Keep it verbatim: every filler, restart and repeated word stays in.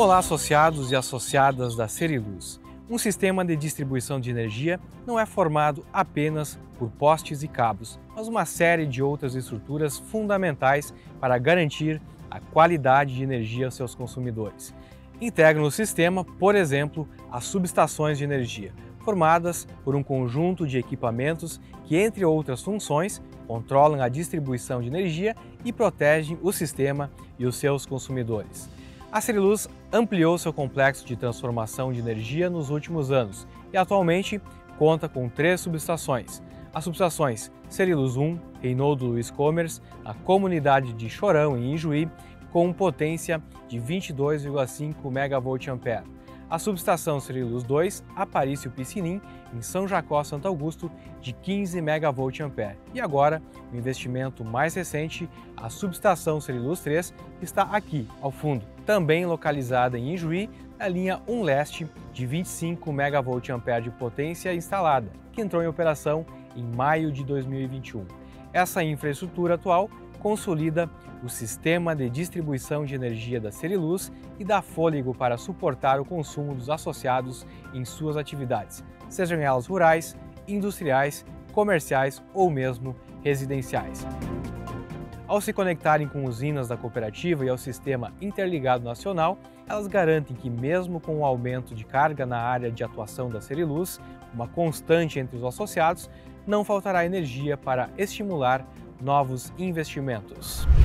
Olá, associados e associadas da Seriluz. Um sistema de distribuição de energia não é formado apenas por postes e cabos, mas uma série de outras estruturas fundamentais para garantir a qualidade de energia aos seus consumidores. Integram no sistema, por exemplo, as subestações de energia, formadas por um conjunto de equipamentos que, entre outras funções, controlam a distribuição de energia e protegem o sistema e os seus consumidores. A Seriluz ampliou seu complexo de transformação de energia nos últimos anos e atualmente conta com três subestações. As subestações Seriluz um, Reinaldo Luiz Comers, na comunidade de Chorão, em Ijuí, com potência de vinte e dois vírgula cinco megavolts-ampere. A subestação Seriluz dois, Aparício Piscinim, em São Jacó, Santo Augusto, de quinze megavolts-ampere. E agora, o investimento mais recente, a subestação Seriluz três, que está aqui, ao fundo, também localizada em Ijuí, na linha um Leste, de vinte e cinco megavolts-ampere de potência instalada, que entrou em operação em maio de dois mil e vinte e um. Essa infraestrutura atual consolida o sistema de distribuição de energia da Seriluz e dá fôlego para suportar o consumo dos associados em suas atividades, sejam elas rurais, industriais, comerciais ou mesmo residenciais. Ao se conectarem com usinas da cooperativa e ao Sistema Interligado Nacional, elas garantem que, mesmo com o aumento de carga na área de atuação da Seriluz, uma constante entre os associados, não faltará energia para estimular novos investimentos.